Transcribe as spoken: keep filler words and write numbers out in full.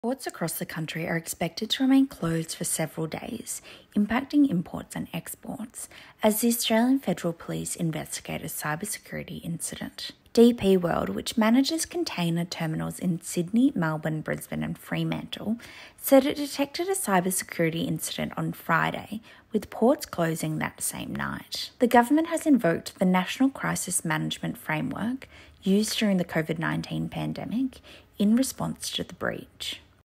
Ports across the country are expected to remain closed for several days, impacting imports and exports, as the Australian Federal Police investigate a cybersecurity incident. D P World, which manages container terminals in Sydney, Melbourne, Brisbane and Fremantle, said it detected a cybersecurity incident on Friday, with ports closing that same night. The government has invoked the National Crisis Management Framework used during the COVID nineteen pandemic in response to the breach.